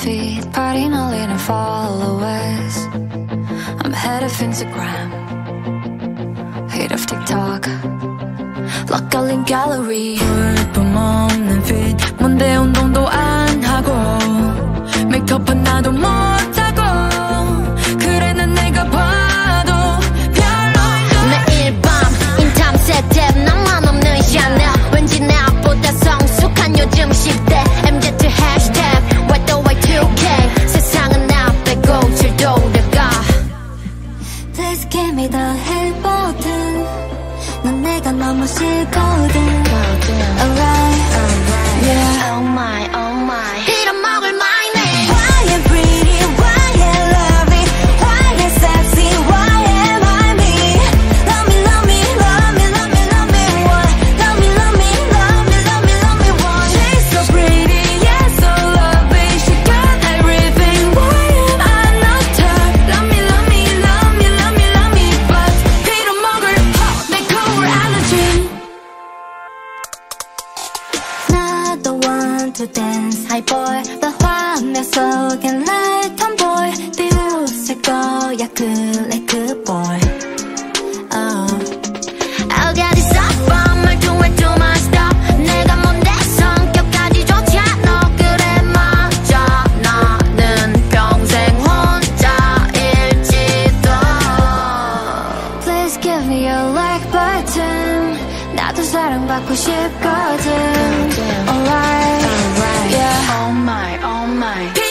feed, party 날리는 followers. I'm head of Instagram, hate of TikTok, lock 걸린 gallery. 볼품 없는 feed, 뭔데 운동도 안 하고 메이크업 하나도 못하고 그래 난 내가 봐도 별로인가. 매일 밤 인탐 세탭 나만 없는 샤넬 왠지 나보다 성숙한 요즘 10대 MZ 해시태그 Y2K 세상은 나 빼고 잘 돌아가. Please give me the hell button. 넌 내가 너무 싫거든. Alright, yeah. Oh my, oh my. 빌어먹을 my name. Why am pretty, why am lovely, why am sexy, why am I me? Love me, love me, love me, love me, love me, what? Love me, love me, love me, love me, love me, what? She's so pretty, yeah, so lovely, she got everything. Why am I not her? Love me, love me, love me, love me, love me, but 빌어먹을 내 cool allergy. Not the one to dance, high boy. 너 화면 속엔 날 tomboy. 비웃을 거야 그래 그 boy. I got it up, 말투에 too much stuff. 내가 뭔데 성격까지 좋지 않아. 그래 맞아 나는 평생 혼자일지도. Please give me your like button. 나도 사랑받고 싶거든. Alright, yeah. Oh my, oh my.